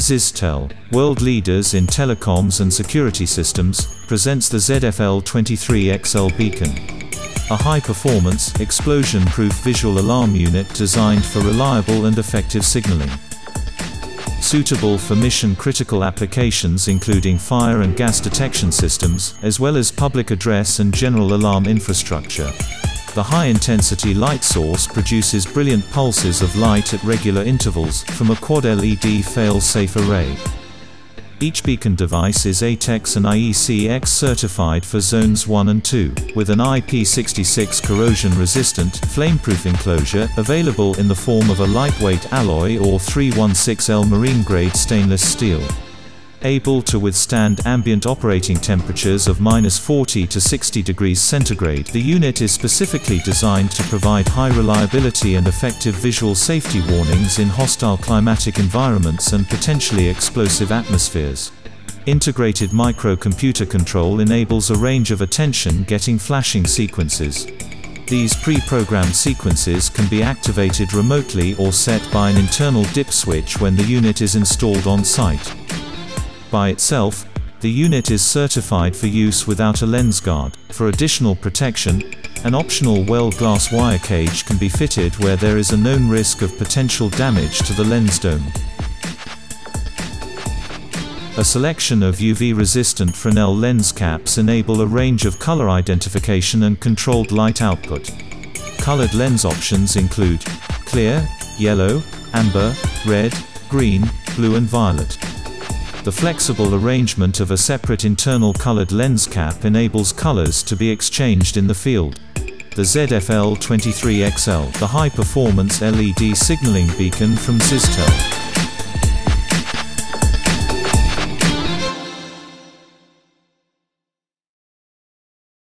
Ziztel, world leaders in telecoms and security systems, presents the ZFL23X-L beacon. A high-performance, explosion-proof visual alarm unit designed for reliable and effective signaling. Suitable for mission-critical applications including fire and gas detection systems, as well as public address and general alarm infrastructure. The high-intensity light source produces brilliant pulses of light at regular intervals, from a quad LED fail-safe array. Each beacon device is ATEX and IECEx certified for Zones 1 and 2, with an IP66 corrosion-resistant, flameproof enclosure, available in the form of a lightweight alloy or 316L marine-grade stainless steel. Able to withstand ambient operating temperatures of -40 to 60 degrees centigrade, the unit is specifically designed to provide high reliability and effective visual safety warnings in hostile climatic environments and potentially explosive atmospheres. Integrated microcomputer control enables a range of attention-getting flashing sequences. These pre-programmed sequences can be activated remotely or set by an internal dip switch when the unit is installed on site. By itself, the unit is certified for use without a lens guard. For additional protection, an optional well glass wire cage can be fitted where there is a known risk of potential damage to the lens dome. A selection of UV-resistant Fresnel lens caps enable a range of color identification and controlled light output. Colored lens options include clear, yellow, amber, red, green, blue and violet. The flexible arrangement of a separate internal colored lens cap enables colors to be exchanged in the field. The ZFL23X-L, the high-performance LED signaling beacon from Ziztel.